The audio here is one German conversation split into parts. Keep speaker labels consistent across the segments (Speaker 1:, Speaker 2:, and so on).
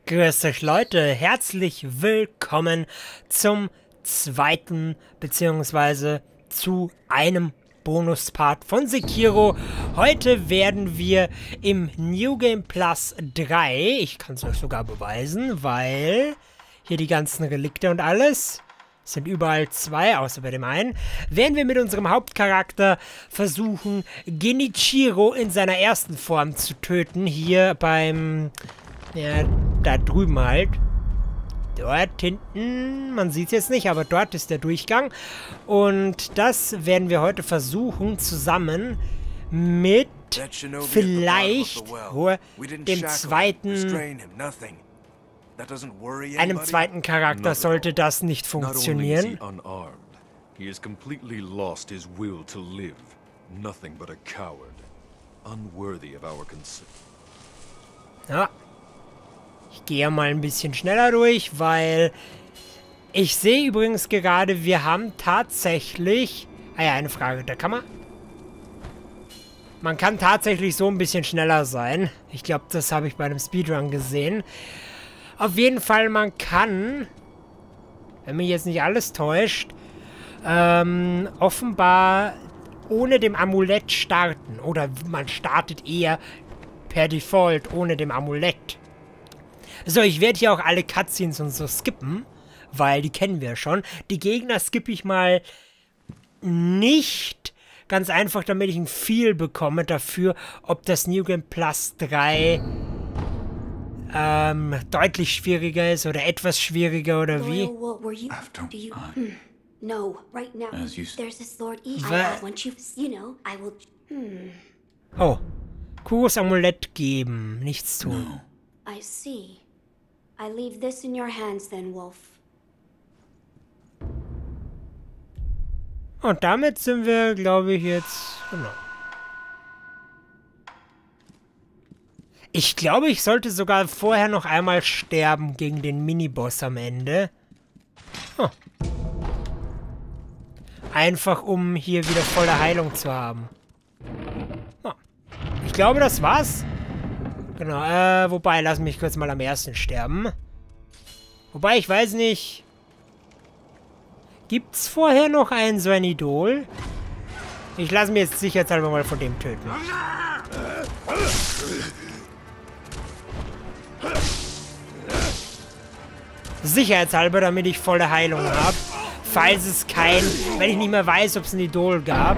Speaker 1: Grüß euch Leute, herzlich willkommen zum zweiten beziehungsweise zu einem Bonuspart von Sekiro. Heute werden wir im New Game Plus 3, ich kann es euch sogar beweisen, weil hier die ganzen Relikte und alles, sind überall zwei, außer bei dem einen, werden wir mit unserem Hauptcharakter versuchen, Genichiro in seiner ersten Form zu töten, hier beim... ja, da drüben halt. Dort hinten, man sieht es jetzt nicht, aber dort ist der Durchgang. Und das werden wir heute versuchen, zusammen mit vielleicht dem einem zweiten Charakter sollte das nicht funktionieren. Ja. Ich gehe mal ein bisschen schneller durch, weil ich sehe übrigens gerade, wir haben tatsächlich... Ah ja, eine Frage der Kammer. Man kann tatsächlich so ein bisschen schneller sein. Ich glaube, das habe ich bei einem Speedrun gesehen. Auf jeden Fall, man kann, wenn mich jetzt nicht alles täuscht, offenbar ohne dem Amulett starten. Oder man startet eher per Default ohne dem Amulett. So, ich werde hier auch alle Cutscenes und so skippen, weil die kennen wir schon. Die Gegner skippe ich mal nicht, ganz einfach, damit ich ein Feel bekomme dafür, ob das New Game Plus 3 deutlich schwieriger ist oder etwas schwieriger oder wie. Oh, Kuros Amulett geben, nichts tun.
Speaker 2: I see. I leave this in your hands then, Wolf.
Speaker 1: Und damit sind wir, glaube ich, jetzt... Genau. Ich glaube, ich sollte sogar vorher noch einmal sterben gegen den Miniboss am Ende. Oh. Einfach, um hier wieder volle Heilung zu haben. Oh. Ich glaube, das war's. Genau, wobei, lass mich kurz mal am ersten sterben. Wobei, ich weiß nicht... Gibt's vorher noch so ein Idol? Ich lasse mir jetzt sicherheitshalber mal von dem töten. Sicherheitshalber, damit ich volle Heilung habe. Falls es wenn ich nicht mehr weiß, ob es ein Idol gab.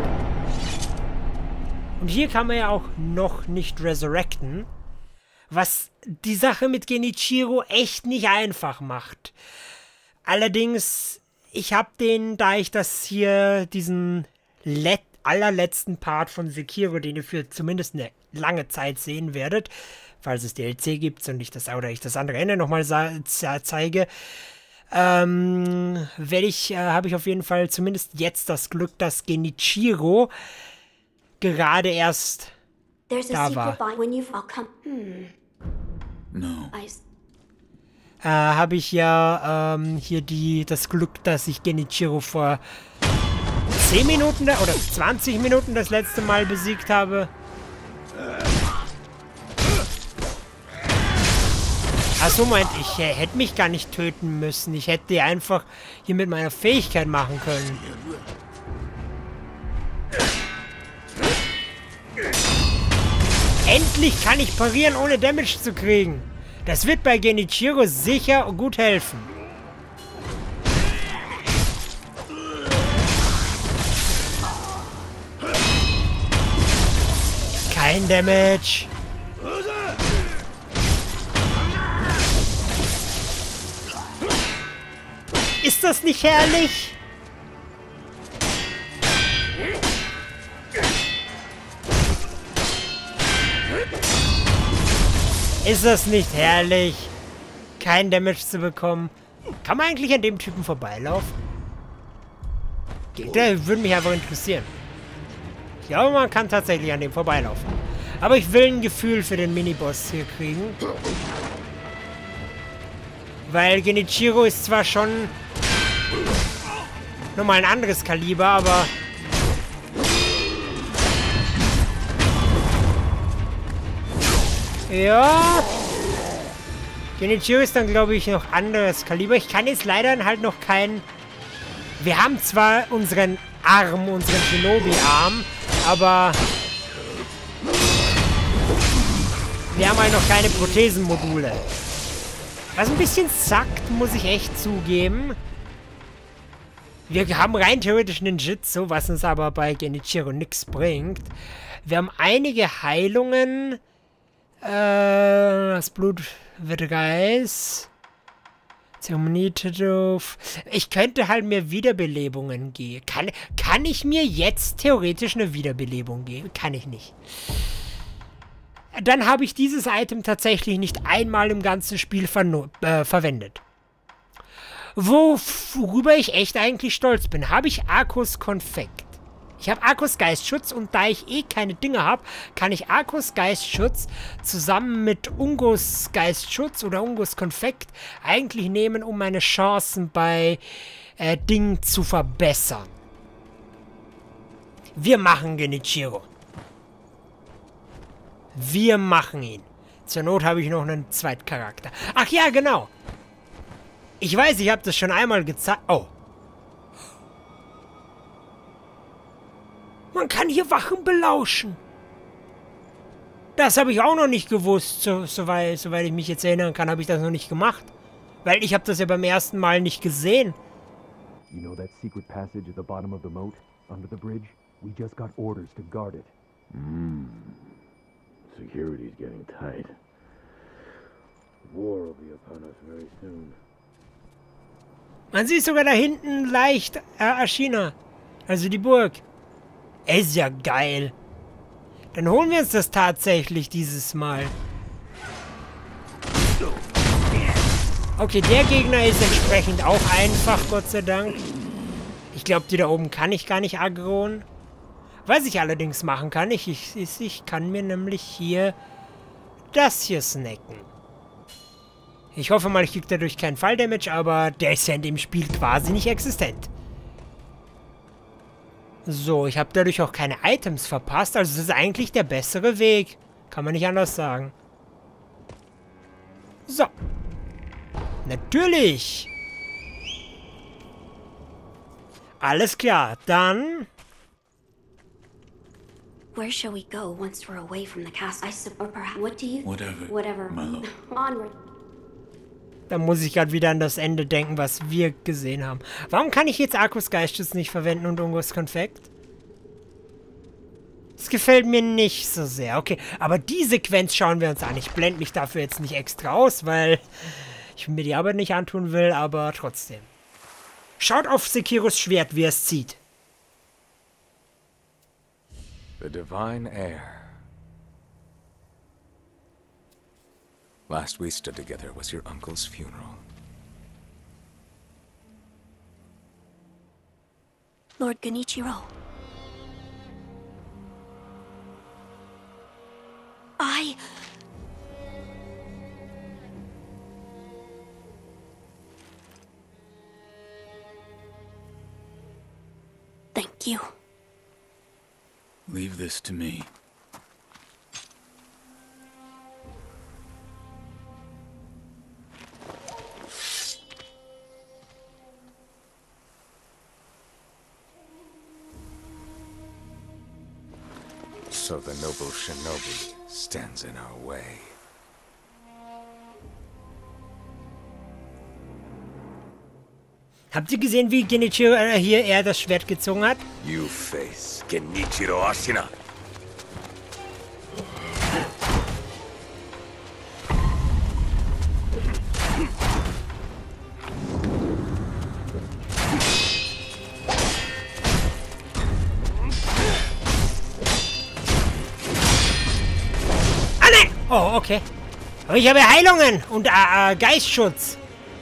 Speaker 1: Und hier kann man ja auch noch nicht resurrecten. Was die Sache mit Genichiro echt nicht einfach macht. Allerdings, ich habe da ich diesen allerletzten Part von Sekiro, den ihr für zumindest eine lange Zeit sehen werdet, falls es DLC gibt und ich das andere Ende nochmal zeige, habe ich auf jeden Fall zumindest jetzt das Glück, dass Genichiro gerade erst da war. Habe ich ja hier das Glück, dass ich Genichiro vor 10 Minuten oder 20 Minuten das letzte Mal besiegt habe. Achso, Moment, ich hätte mich gar nicht töten müssen. Ich hätte die einfach hier mit meiner Fähigkeit machen können. Endlich kann ich parieren, ohne Damage zu kriegen. Das wird bei Genichiro sicher gut helfen. Kein Damage. Ist das nicht herrlich? Ist das nicht herrlich, kein Damage zu bekommen? Kann man eigentlich an dem Typen vorbeilaufen? Der würde mich einfach interessieren. Ich glaube, man kann tatsächlich an dem vorbeilaufen. Aber ich will ein Gefühl für den Miniboss hier kriegen. Weil Genichiro ist zwar schon nochmal ein anderes Kaliber, aber... Ja... Genichiro ist dann, glaube ich, noch anderes Kaliber. Ich kann jetzt leider halt noch keinen... Wir haben zwar unseren Arm, unseren Shinobi-Arm, aber... Wir haben halt noch keine Prothesenmodule. Was ein bisschen zackt, muss ich echt zugeben. Wir haben rein theoretisch Ninjutsu, was uns aber bei Genichiro nichts bringt. Wir haben einige Heilungen. Das Blut wird Geist. Zeremonie-Tattoo. Ich könnte halt mir Wiederbelebungen geben. Kann ich mir jetzt theoretisch eine Wiederbelebung geben? Kann ich nicht. Dann habe ich dieses Item tatsächlich nicht einmal im ganzen Spiel verwendet. Worüber ich echt eigentlich stolz bin, habe ich Akkus Konfekt. Ich habe Akkus Geistschutz und da ich eh keine Dinge habe, kann ich Akkus Geistschutz zusammen mit Ungus Geistschutz oder Ungus Konfekt eigentlich nehmen, um meine Chancen bei Dingen zu verbessern. Wir machen Genichiro. Wir machen ihn. Zur Not habe ich noch einen Zweitcharakter. Ach ja, genau. Ich weiß, ich habe das schon einmal gezeigt. Oh. Man kann hier Wachen belauschen. Das habe ich auch noch nicht gewusst. Soweit ich mich jetzt erinnern kann, habe ich das noch nicht gemacht. Weil ich habe das ja beim ersten Mal nicht gesehen.
Speaker 3: You know that secret passage at the bottom of the moat, under the bridge? We just got orders to guard it.
Speaker 4: Security's getting tight. War will be upon us very soon.
Speaker 1: Man sieht sogar da hinten leicht Ashina. Also die Burg. Ist ja geil. Dann holen wir uns das tatsächlich dieses Mal. Okay, der Gegner ist entsprechend auch einfach, Gott sei Dank. Ich glaube, die da oben kann ich gar nicht aggroen. Was ich allerdings machen kann, ich kann mir nämlich hier das hier snacken. Ich hoffe mal, ich kriege dadurch keinen Falldamage, aber der ist ja in dem Spiel quasi nicht existent. So, ich habe dadurch auch keine Items verpasst, also das ist eigentlich der bessere Weg. Kann man nicht anders sagen. So. Natürlich. Alles klar, dann...
Speaker 2: Where shall we go once we're away from the castle? Or perhaps, what do you...
Speaker 4: Whatever, my love.
Speaker 2: Onward.
Speaker 1: Da muss ich gerade wieder an das Ende denken, was wir gesehen haben. Warum kann ich jetzt Akkus Geistschutz nicht verwenden und Ungus Konfekt? Das gefällt mir nicht so sehr. Okay, aber die Sequenz schauen wir uns an. Ich blende mich dafür jetzt nicht extra aus, weil ich mir die Arbeit nicht antun will, aber trotzdem. Schaut auf Sekiros Schwert, wie er es zieht.
Speaker 5: The divine heir. Last we stood together was your uncle's funeral.
Speaker 2: Lord Genichiro. Thank you.
Speaker 4: Leave this to me.
Speaker 5: So the noble shinobi stands in our way.
Speaker 1: Habt ihr gesehen, wie Genichiro hier das Schwert gezogen hat?
Speaker 5: You face Genichiro Ashina.
Speaker 1: Ah, nein! Oh, okay. Aber ich habe Heilungen und Geistschutz.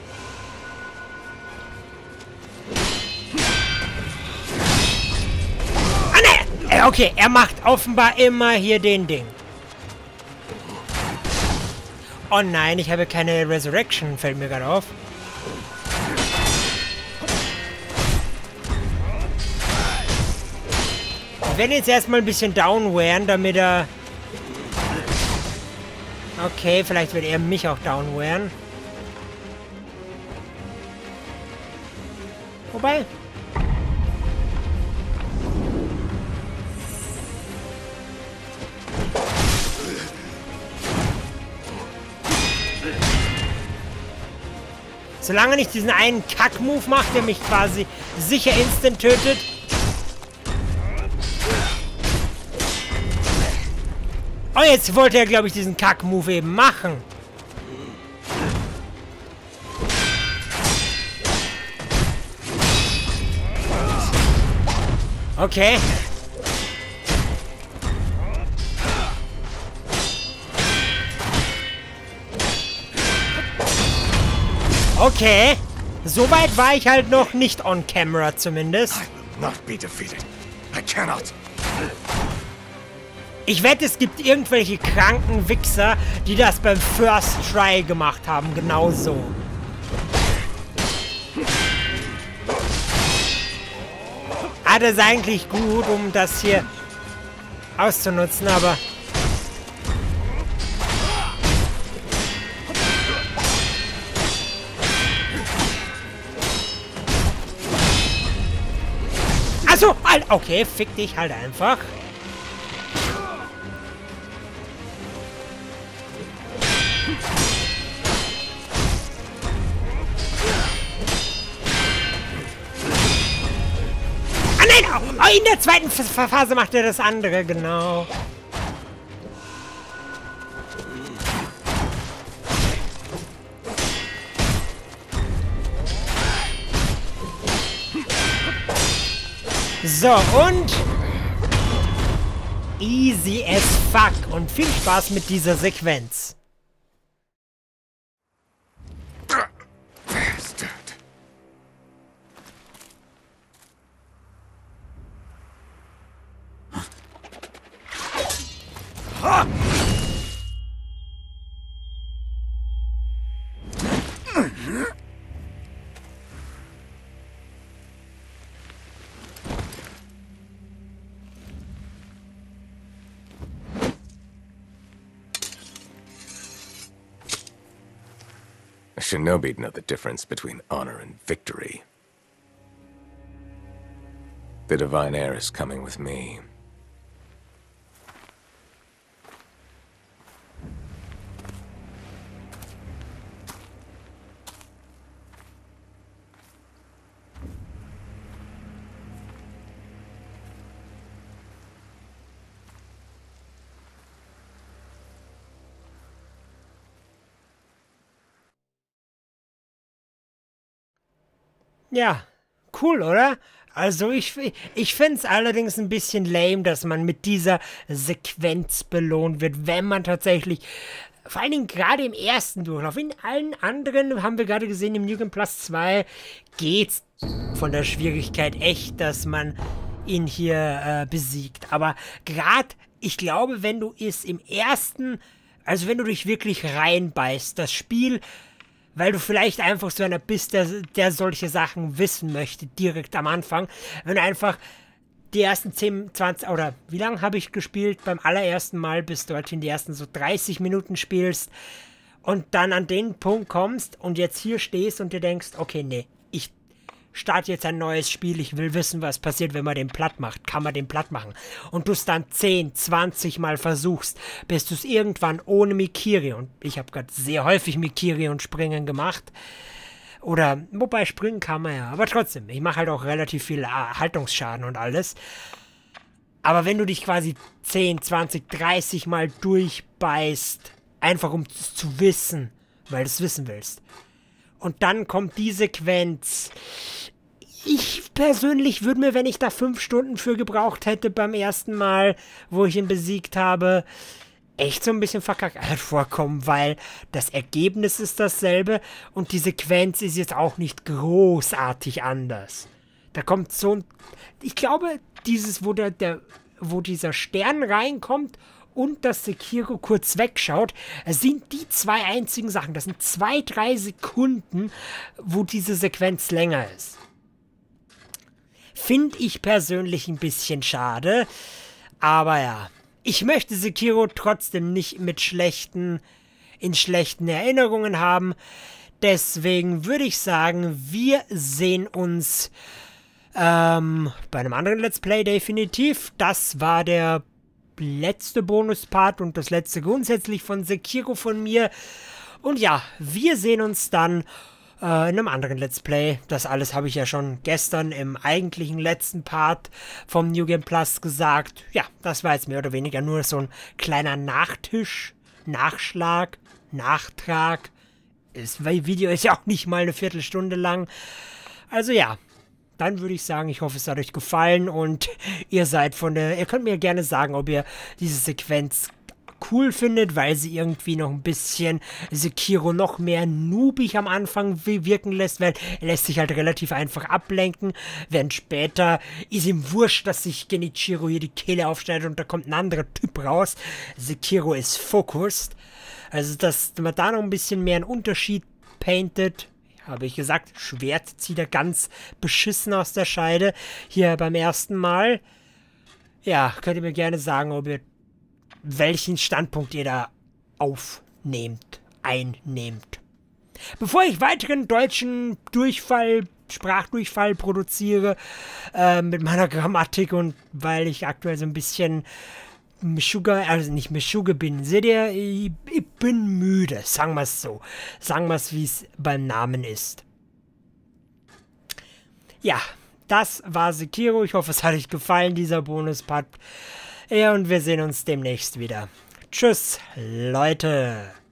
Speaker 1: Okay, er macht offenbar immer hier den Ding. Oh nein, ich habe keine Resurrection, fällt mir gerade auf. Ich werde jetzt erstmal ein bisschen downwearen, damit er... Okay, vielleicht wird er mich auch downwehren. Wobei... Solange nicht diesen einen Kack-Move macht, der mich quasi sicher instant tötet. Oh, jetzt wollte er, glaube ich, diesen Kack-Move eben machen. Okay. Okay. Soweit war ich halt noch nicht on camera zumindest.
Speaker 5: I will not be defeated. I cannot.
Speaker 1: Ich wette, es gibt irgendwelche kranken Wichser, die das beim First Try gemacht haben. Genauso. Ah, das ist eigentlich gut, um das hier auszunutzen, aber... Achso, okay, fick dich halt einfach. Ah nein, oh, in der zweiten Phase macht er das andere, genau. So, und easy as fuck. Und viel Spaß mit dieser Sequenz.
Speaker 5: Bastard. A shinobi'd know the difference between honor and victory. The divine heir is coming with me.
Speaker 1: Ja, cool, oder? Also ich finde es allerdings ein bisschen lame, dass man mit dieser Sequenz belohnt wird, wenn man tatsächlich, vor allen Dingen gerade im ersten Durchlauf, in allen anderen, haben wir gerade gesehen, im New Game Plus 2 geht's von der Schwierigkeit echt, dass man ihn hier besiegt. Aber gerade, ich glaube, wenn du es im ersten, also wenn du dich wirklich reinbeißt, das Spiel... Weil du vielleicht einfach so einer bist, der solche Sachen wissen möchte, direkt am Anfang. Wenn du einfach die ersten 10, 20, oder wie lange habe ich gespielt? Beim allerersten Mal bis dorthin die ersten so 30 Minuten spielst und dann an den Punkt kommst und jetzt hier stehst und dir denkst, okay, nee, ich starte jetzt ein neues Spiel, ich will wissen, was passiert, wenn man den platt macht. Kann man den platt machen? Und du es dann 10, 20 Mal versuchst, bis du es irgendwann ohne Mikiri, und ich habe gerade sehr häufig Mikiri und Springen gemacht, oder, wobei Springen kann man ja, aber trotzdem, ich mache halt auch relativ viel Haltungsschaden und alles. Aber wenn du dich quasi 10, 20, 30 Mal durchbeißt, einfach um es zu wissen, weil du es wissen willst, und dann kommt die Sequenz. Ich persönlich würde mir, wenn ich da 5 Stunden für gebraucht hätte beim ersten Mal, wo ich ihn besiegt habe, echt so ein bisschen verkackt vorkommen, weil das Ergebnis ist dasselbe und die Sequenz ist jetzt auch nicht großartig anders. Da kommt so ein... Ich glaube, dieses, wo dieser Stern reinkommt und dass Sekiro kurz wegschaut, sind die zwei einzigen Sachen. Das sind 2, 3 Sekunden, wo diese Sequenz länger ist. Finde ich persönlich ein bisschen schade. Aber ja, ich möchte Sekiro trotzdem nicht mit schlechten in schlechten Erinnerungen haben. Deswegen würde ich sagen, wir sehen uns bei einem anderen Let's Play definitiv. Das war der letzte Bonuspart und das letzte grundsätzlich von Sekiro von mir. Und ja, wir sehen uns dann in einem anderen Let's Play. Das alles habe ich ja schon gestern im eigentlichen letzten Part vom New Game Plus gesagt. Ja, das war jetzt mehr oder weniger nur so ein kleiner Nachtisch, Nachschlag, Nachtrag. Das Video ist ja auch nicht mal eine Viertelstunde lang. Also ja, dann würde ich sagen, ich hoffe, es hat euch gefallen und ihr könnt mir gerne sagen, ob ihr diese Sequenz cool findet, weil sie irgendwie noch ein bisschen Sekiro noch mehr noobig am Anfang wirken lässt, weil er lässt sich halt relativ einfach ablenken, während später ist ihm wurscht, dass sich Genichiro hier die Kehle aufschneidet und da kommt ein anderer Typ raus. Sekiro ist focused. Also, dass man da noch ein bisschen mehr einen Unterschied paintet. Habe ich gesagt, Schwert zieht er ganz beschissen aus der Scheide. Hier beim ersten Mal. Ja, könnt ihr mir gerne sagen, welchen Standpunkt ihr da einnehmt. Bevor ich weiteren deutschen Sprachdurchfall produziere, mit meiner Grammatik und weil ich aktuell so ein bisschen nicht Meshuggah bin. Seht ihr, ich bin müde. Sagen wir es so. Sagen wir es, wie es beim Namen ist. Ja, das war Sekiro. Ich hoffe, es hat euch gefallen, dieser Bonuspart. Ja, und wir sehen uns demnächst wieder. Tschüss, Leute.